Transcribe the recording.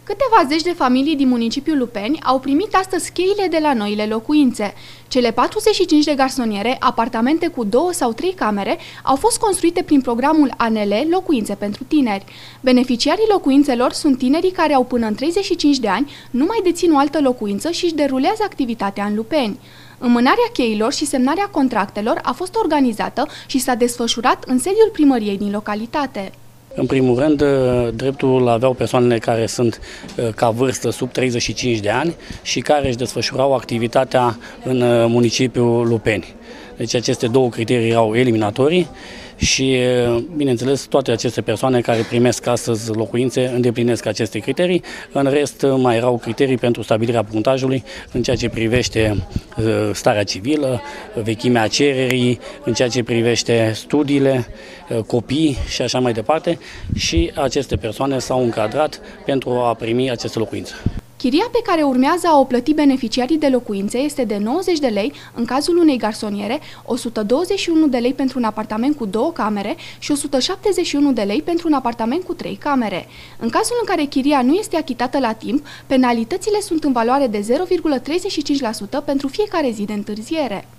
Câteva zeci de familii din municipiul Lupeni au primit astăzi cheile de la noile locuințe. Cele 45 de garsoniere, apartamente cu 2 sau 3 camere, au fost construite prin programul ANL Locuințe pentru Tineri. Beneficiarii locuințelor sunt tinerii care au până în 35 de ani, nu mai dețin o altă locuință și își derulează activitatea în Lupeni. Înmânarea cheilor și semnarea contractelor a fost organizată și s-a desfășurat în sediul primăriei din localitate. În primul rând, dreptul aveau persoanele care sunt ca vârstă sub 35 de ani și care își desfășurau activitatea în municipiul Lupeni. Deci aceste două criterii erau eliminatorii și, bineînțeles, toate aceste persoane care primesc astăzi locuințe îndeplinesc aceste criterii. În rest, mai erau criterii pentru stabilirea punctajului în ceea ce privește starea civilă, vechimea cererii, în ceea ce privește studiile, copii și așa mai departe. Și aceste persoane s-au încadrat pentru a primi aceste locuințe. Chiria pe care urmează a o plăti beneficiarii de locuințe este de 90 de lei în cazul unei garsoniere, 121 de lei pentru un apartament cu 2 camere și 171 de lei pentru un apartament cu 3 camere. În cazul în care chiria nu este achitată la timp, penalitățile sunt în valoare de 0,35% pentru fiecare zi de întârziere.